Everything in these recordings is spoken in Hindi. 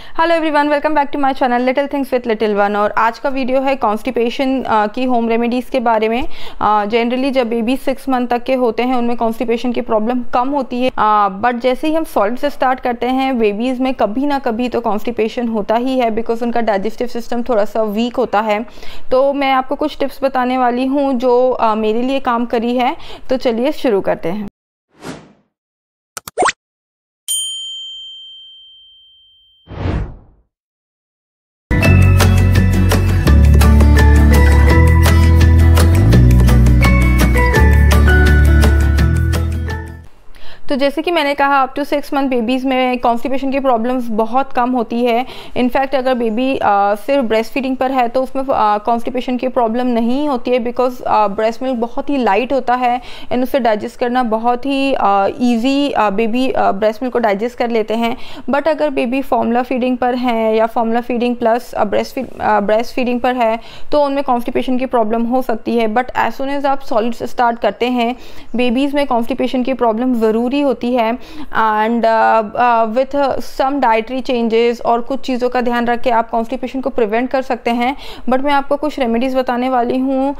Hello everyone, welcome back to my channel little things with little one. और आज का वीडियो है कॉन्स्टिपेशन की होम रेमेडीज़ के बारे में। जनरली जब बेबी 6 मंथ तक के होते हैं उनमें कॉन्स्टिपेशन की प्रॉब्लम कम होती है, बट जैसे ही हम सॉलिड से स्टार्ट करते हैं बेबीज़ में कभी ना कभी तो कॉन्स्टिपेशन होता ही है, बिकॉज उनका डाइजेस्टिव सिस्टम थोड़ा सा वीक होता है। तो मैं आपको कुछ टिप्स बताने वाली हूँ जो मेरे लिए काम करी है। तो चलिए शुरू करते हैं। तो जैसे कि मैंने कहा, अप टू 6 मंथ बेबीज़ में कॉन्स्टिपेशन की प्रॉब्लम्स बहुत कम होती है। इनफैक्ट अगर बेबी सिर्फ ब्रेस्ट फीडिंग पर है तो उसमें कॉन्स्टिपेशन की प्रॉब्लम नहीं होती है, बिकॉज ब्रेस्ट मिल्क बहुत ही लाइट होता है एंड उसे डाइजेस्ट करना बहुत ही ईजी, बेबी ब्रेस्ट मिल्क को डाइजेस्ट कर लेते हैं। बट अगर बेबी फॉर्मूला फीडिंग पर है या formula feeding plus breast feeding पर है तो उनमें कॉन्स्टिपेशन की प्रॉब्लम हो सकती है। बट एज सुन एज आप सॉलिड स्टार्ट करते हैं बेबीज़ में कॉन्स्टिपेशन की प्रॉब्लम ज़रूरी होती है। And with some dietary changes और कुछ चीज़ों का ध्यान रख के आप कॉन्स्टिपेशन को प्रिवेंट कर सकते हैं। बट मैं आपको कुछ रेमेडीज़ बताने वाली हूँ।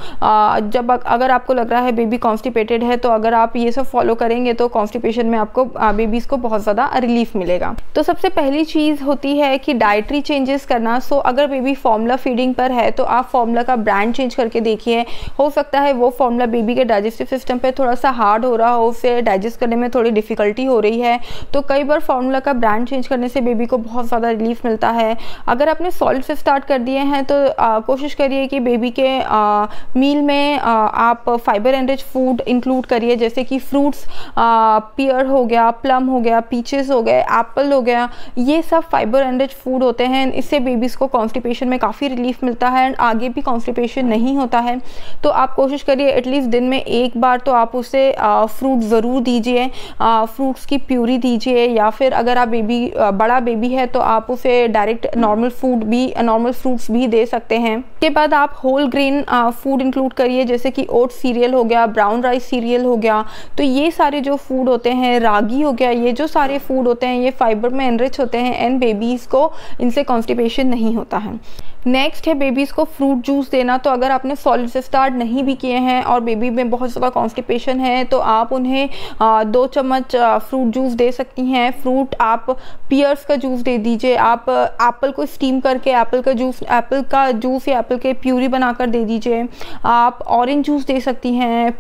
जब अगर आपको लग रहा है बेबी कॉन्स्टिपेटेड है तो अगर आप ये सब फॉलो करेंगे तो कॉन्स्टिपेशन में आपको बेबीज़ को बहुत ज़्यादा रिलीफ मिलेगा। तो सबसे पहली चीज़ होती है कि डाइटरी चेंजेस करना। सो अगर बेबी फॉर्मूला फीडिंग पर है तो आप फॉर्मूला का ब्रांड चेंज करके देखिए। हो सकता है वो फॉर्मूला बेबी के डाइजेस्टिव सिस्टम पे थोड़ा सा हार्ड हो रहा हो, उसे डाइजेस्ट करने में थोड़ी डिफ़िकल्टी हो रही है। तो कई बार फार्मूला का ब्रांड चेंज करने से बेबी को बहुत ज़्यादा रिलीफ मिलता है। अगर आपने सॉलिड से स्टार्ट कर दिए हैं तो कोशिश करिए कि बेबी के मील में आप फाइबर एनरिच फूड इंक्लूड करिए, जैसे कि फ्रूट्स, पियर हो गया, प्लम हो गया, पीचेस हो गए, एप्पल हो गया। ये सब फाइबर एनरिच फूड होते हैं। इससे बेबीज़ को कॉन्स्टिपेशन में काफ़ी रिलीफ मिलता है एंड आगे भी कॉन्स्टिपेशन नहीं होता है। तो आप कोशिश करिए एटलीस्ट दिन में एक बार तो आप उसे फ्रूट ज़रूर दीजिए। फ्रूट्स की प्यूरी दीजिए, या फिर अगर आप बड़ा बेबी है तो आप उसे डायरेक्ट नॉर्मल फ्रूट्स भी दे सकते हैं। उसके बाद आप होल ग्रेन फूड इंक्लूड करिए, जैसे कि ओट सीरियल हो गया, ब्राउन राइस सीरियल हो गया। तो ये सारे जो फूड होते हैं, रागी हो गया, ये जो सारे फूड होते हैं ये फाइबर में एनरिच होते हैं एंड बेबीज़ को इनसे कॉन्स्टिपेशन नहीं होता है। नेक्स्ट है बेबीज़ को फ्रूट जूस देना। तो अगर आपने सॉलिड से स्टार्ट नहीं भी किए हैं और बेबी में बहुत ज़्यादा कॉन्स्टिपेशन है तो आप उन्हें 2 चम्मच फ्रूट जूस दे सकती हैं। फ्रूट आप पियर्स का जूस दे दीजिए, आप एप्पल को स्टीम करके एप्पल का जूस या एप्पल के प्यूरी बनाकर दे दीजिए। आप ऑरेंज जूस दे सकती हैं।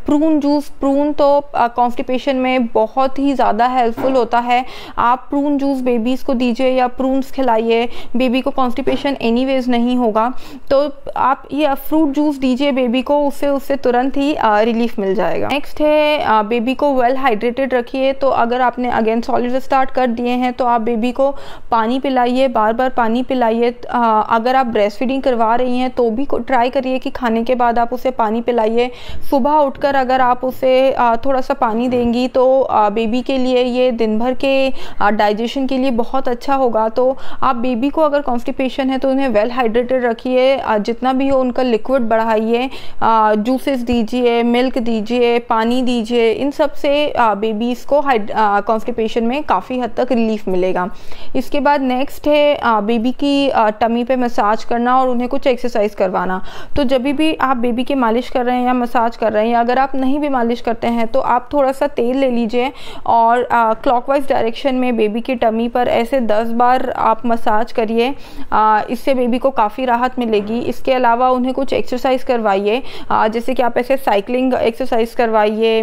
प्रून तो कॉन्स्टिपेशन में बहुत ही ज़्यादा हेल्पफुल होता है। आप प्रून जूस बेबीज़ को दीजिए या प्रून्स खिलाइए, बेबी को कॉन्स्टिपेशन एनीवेज नहीं होगा। तो आप ये फ्रूट जूस दीजिए बेबी को, उससे तुरंत ही रिलीफ मिल जाएगा। नेक्स्ट है बेबी को वेल हाइड्रेटेड रखिए। तो अगर आपने अगेन सॉलिड स्टार्ट कर दिए हैं तो आप बेबी को पानी पिलाइए, बार बार पानी पिलाइए। अगर आप ब्रेस्ट फीडिंग करवा रही हैं तो भी ट्राई करिए कि खाने के बाद आप उसे पानी पिलाइए। सुबह उठकर अगर आप उसे थोड़ा सा पानी देंगी तो बेबी के लिए ये दिन भर के डाइजेशन के लिए बहुत अच्छा होगा। तो आप बेबी को अगर कॉन्स्टिपेशन है तो उन्हें वेल हाइड्रेटेड रखिए, जितना भी हो उनका लिक्विड बढ़ाइए, जूसेस दीजिए, मिल्क दीजिए, पानी दीजिए। इन सब से बेबीज़ को कॉन्स्टिपेशन में काफ़ी हद तक रिलीफ मिलेगा। इसके बाद नेक्स्ट है बेबी की टमी पे मसाज करना और उन्हें कुछ एक्सरसाइज करवाना। तो जब भी आप बेबी के मालिश कर रहे हैं या मसाज कर रहे हैं, या अगर आप नहीं भी मालिश करते हैं तो आप थोड़ा सा तेल ले लीजिए और क्लॉकवाइज डायरेक्शन में बेबी की टमी पर ऐसे 10 बार आप मसाज करिए। इससे बेबी को काफ़ी राहत मिलेगी। इसके अलावा उन्हें कुछ एक्सरसाइज करवाइए, जैसे कि आप ऐसे साइकिलिंग एक्सरसाइज करवाइए,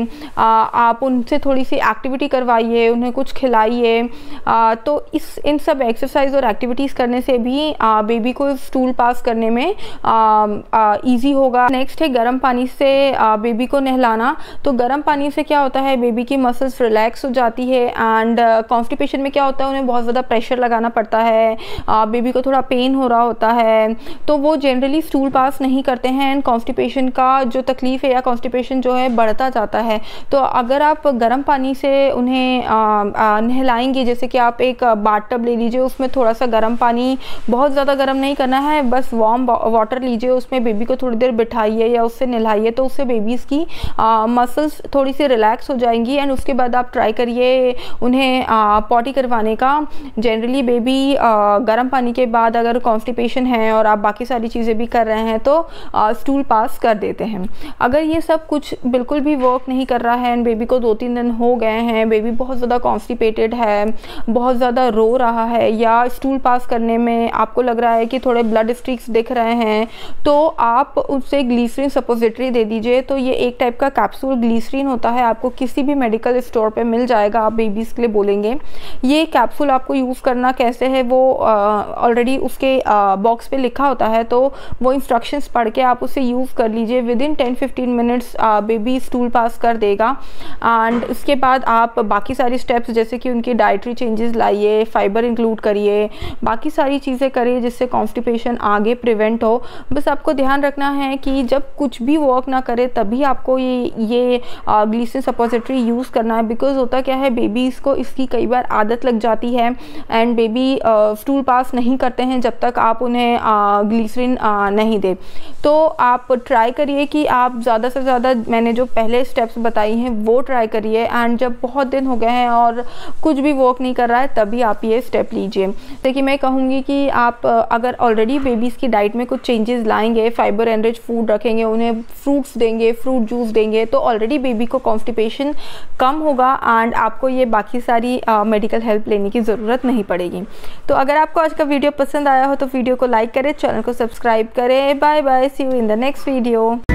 आप उनसे थोड़ी सी एक्टिविटी करवाइए, उन्हें कुछ खिलाइए। तो इन सब एक्सरसाइज और एक्टिविटीज़ करने से भी बेबी को स्टूल पास करने में ईजी होगा। नेक्स्ट है गर्म पानी से बेबी को नहलाना। तो गर्म पानी से क्या होता है, बेबी की मसल्स रिलैक्स हो जाती है एंड कॉन्स्टिपेशन में क्या होता है, उन्हें बहुत ज़्यादा प्रेशर लगाना पड़ता है, बेबी को थोड़ा पेन हो रहा होता है, तो वो जनरली स्टूल पास नहीं करते हैं एंड कॉन्स्टिपेशन का जो तकलीफ है या कॉन्स्टिपेशन जो है बढ़ता जाता है। तो अगर आप गर्म पानी से उन्हें नहलाएंगे, जैसे कि आप एक बाथ टब ले लीजिए, उसमें थोड़ा सा गर्म पानी, बहुत ज़्यादा गर्म नहीं करना है, बस वार्म वाटर लीजिए, उसमें बेबी को थोड़ी देर बिठाइए या उससे नहलाइए, तो उससे बेबीज़ की मसल्स थोड़ी सी रिलैक्स हो जाएंगी। एंड उसके बाद आप ट्राई करिए उन्हें पॉटी करवाने का। जनरली बेबी गर्म पानी के बाद अगर कॉन्स्टिपेशन है और आप बाकी सारी चीज़ें भी कर रहे हैं तो स्टूल पास कर देते हैं। अगर ये सब कुछ बिल्कुल भी वर्क नहीं कर रहा है एंड बेबी को 2-3 दिन हो गए हैं, बेबी बहुत ज़्यादा कॉन्स्टिपेटेड है, बहुत ज़्यादा रो रहा है, या स्टूल पास करने में आपको लग रहा है कि थोड़े ब्लड स्ट्रीक्स दिख रहे हैं, तो आप उससे ग्लिसरीन सपोजिटरी दे दीजिए। तो ये एक टाइप का कैप्सूल ग्लिसरीन होता है, आपको किसी भी मेडिकल स्टोर पे मिल जाएगा, आप बेबीज़ के लिए बोलेंगे। ये कैप्सूल आपको यूज़ करना कैसे है वो ऑलरेडी उसके बॉक्स पे लिखा होता है, तो वो इंस्ट्रक्शंस पढ़ के आप उसे यूज़ कर लीजिए। Within 10-15 minutes baby stool pass कर देगा। एंड उसके बाद आप बाकी सारी स्टेप्स जैसे कि उनकी डाइटरी चेंजेस लाइए, फाइबर इंक्लूड करिए, बाकी सारी चीज़ें करिए जिससे कॉन्स्टिपेशन आगे प्रिवेंट हो। बस आपको ध्यान रखना है कि जब कुछ भी वर्क ना करे तभी आपको ये ग्लिसरीन सपोजिटरी यूज़ करना है। बिकॉज होता क्या है, बेबीज़ को इसकी कई बार आदत लग जाती है एंड बेबी स्टूल पास नहीं करते हैं जब तक आप उन्हें ग्लिसरीन नहीं दे। तो आप ट्राई करिए कि आप ज़्यादा से ज़्यादा मैंने जो पहले स्टेप्स बताई हैं वो ट्राई करिए। एंड जब बहुत दिन हो गए हैं और कुछ भी वर्क नहीं कर रहा है तभी आप ये स्टेप लीजिए। देखिए मैं कहूँगी कि आप अगर ऑलरेडी बेबीज़ की डाइट में कुछ चेंजेस लाएंगे, फाइबर एनरिच फूड रखेंगे, उन्हें फ्रूट्स देंगे, फ्रूट जूस देंगे, तो ऑलरेडी बेबी को कॉन्स्टिपेशन कम होगा एंड आपको ये बाकी सारी मेडिकल हेल्प लेने की ज़रूरत नहीं पड़ेगी। तो अगर आपको आज का वीडियो पसंद आया हो तो वीडियो को लाइक करें, चैनल को सब्सक्राइब करें। Bye bye, see you in the next video.